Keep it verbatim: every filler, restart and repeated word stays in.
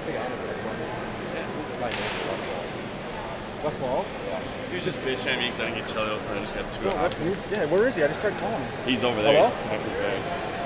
think I ended up one. This is my name. West Wall? Yeah. He was just bitching at me because I didn't get Chelios and I just got two No, options. yeah, where is he? I just tried calling him. He's over there. Hello? He's back his bag.